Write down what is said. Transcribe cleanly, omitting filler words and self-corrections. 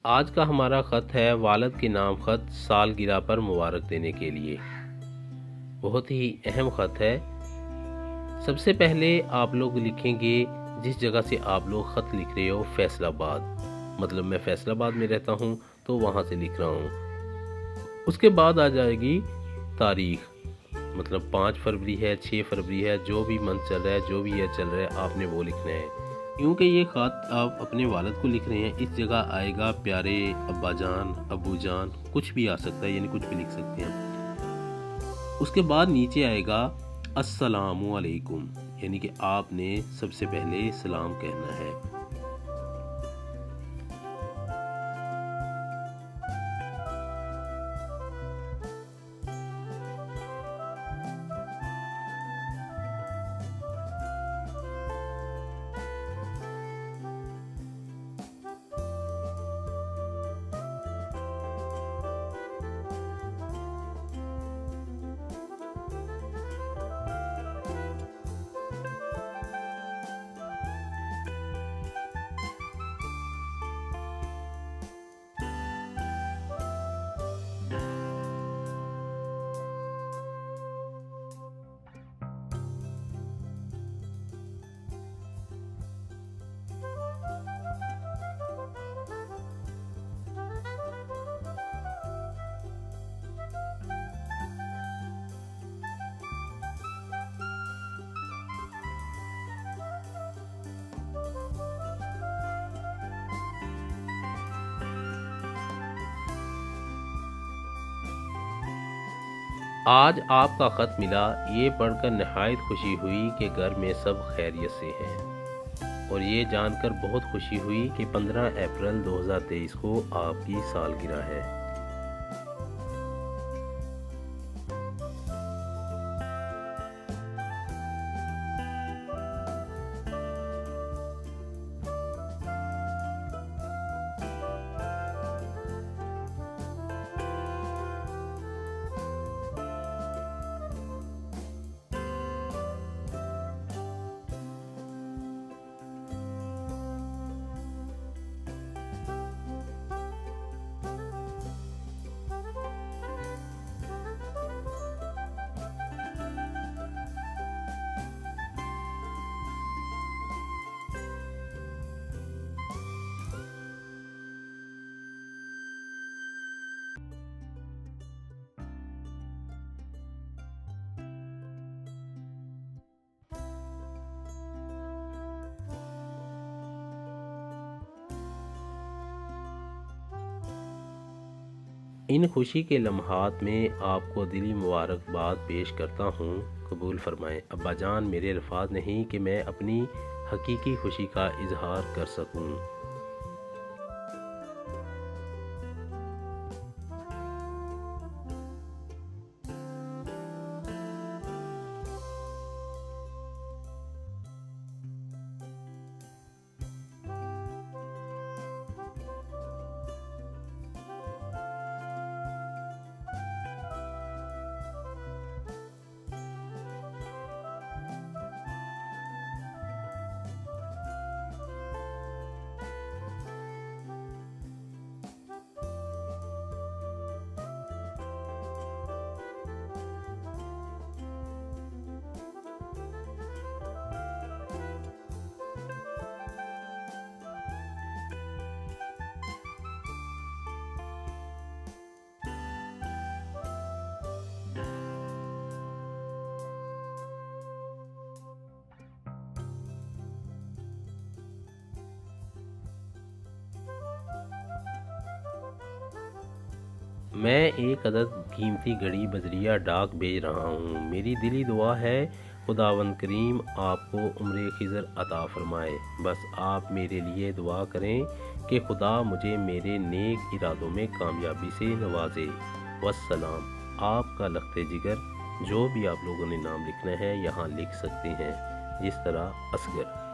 आज का हमारा ख़त है वालिद के नाम ख़त सालगिरह पर मुबारक देने के लिए। बहुत ही अहम ख़त है। सबसे पहले आप लोग लिखेंगे जिस जगह से आप लोग ख़त लिख रहे हो, फैसलाबाद, मतलब मैं फैसलाबाद में रहता हूँ तो वहाँ से लिख रहा हूँ। उसके बाद आ जाएगी तारीख़, मतलब 5 फरवरी है, 6 फरवरी है, जो भी मंथ चल रहा है, जो भी ईयर चल रहा है, आपने वो लिखना है। क्योंकि ये ख़त आप अपने वालिद को लिख रहे हैं, इस जगह आएगा प्यारे अब्बा जान, अबू जान, कुछ भी आ सकता है, यानी कुछ भी लिख सकते हैं। उसके बाद नीचे आएगा अस्सलामु अलैकुम, यानी कि आपने सबसे पहले सलाम कहना है। आज आपका ख़त मिला, ये पढ़कर नहायत खुशी हुई कि घर में सब खैरियत से हैं, और ये जानकर बहुत खुशी हुई कि 15 अप्रैल 2023 को आपकी सालगिरह है। इन खुशी के लम्हात में आपको दिली मुबारकबाद पेश करता हूँ, कबूल फरमाएं। अब्बा जान, मेरे अल्फाज नहीं कि मैं अपनी हकीकी खुशी का इजहार कर सकूँ। मैं एक अदद कीमती घड़ी बजरिया डाक भेज रहा हूँ। मेरी दिली दुआ है खुदावंद करीम आपको उम्र खिज़र अता फरमाए। बस आप मेरे लिए दुआ करें कि खुदा मुझे मेरे नेक इरादों में कामयाबी से नवाजे। वस्सलाम। आपका लख्ते जिगर। जो भी आप लोगों ने नाम लिखना है यहाँ लिख सकते हैं, जिस तरह असगर।